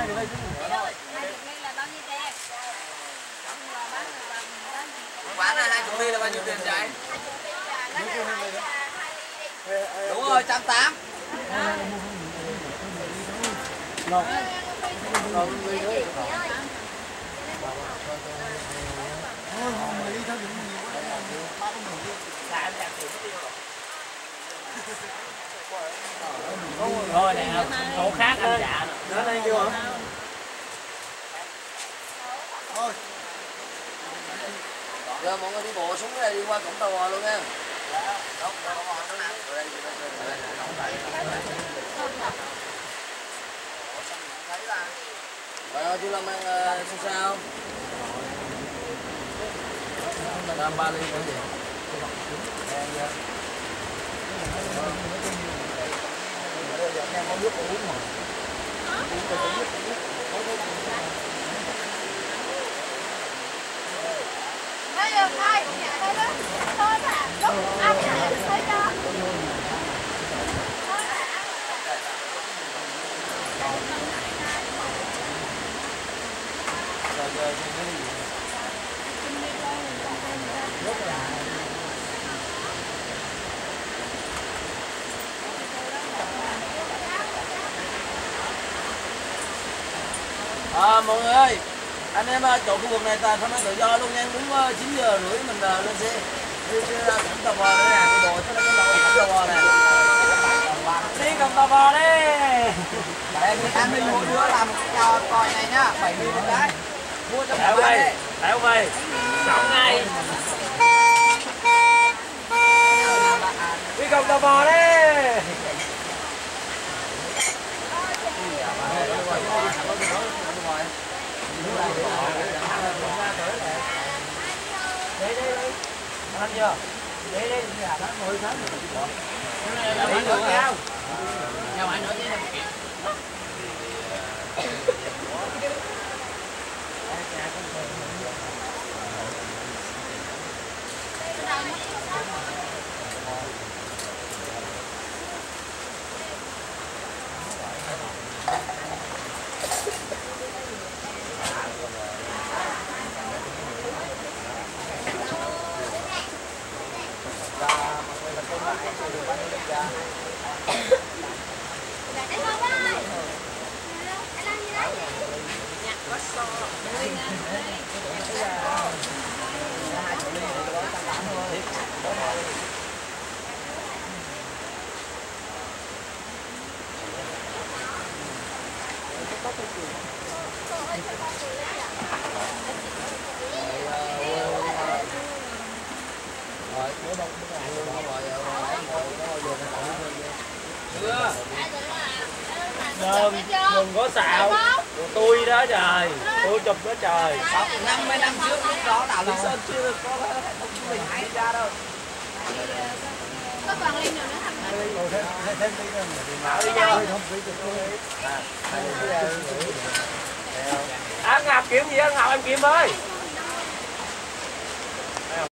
Bán là 20 ly là bao nhiêu tiền vậy? Đúng rồi, 180. Thôi này chỗ khác anh dạ nó đây kêu hả? Thôi. Giờ mọi người đi bộ xuống đây đi qua cổng tàu bò luôn nha. Rồi chú Lâm ăn sao? Làm 3 ly cái gì? Em có nước uống mà. Đây là ai? Đây đó. Thôi mà, lúc ăn thì thấy đó. Mọi người ơi, anh em chỗ khu vực này tham gia tự do luôn nha, đúng 9 giờ rưỡi mình lên xe đi cổng tàu bò đây nè, cái bộ tới cái lỗ cổng tàu bò nè, đi cổng tàu bò đi. Anh mình mua đứa làm cho coi này nhá, 70 một cái, mua cho cả ba đi. Không ơi, 6 ngày. Đi cổng tàu bò đi. Ăn chưa? Để đi, đã ngồi sáng rồi. Nhà bạn nữa nhau. Nhà bạn nữa chứ. Đừng có xạo của tôi đó trời, tôi chụp đó trời. 50 năm trước lúc đó đảo Lý Sơn chưa có hệ thống du lịch hay ra đâu. Có còn ly nào nữa không? Ngọc kiếm gì á, Ngọc em kiếm ơi.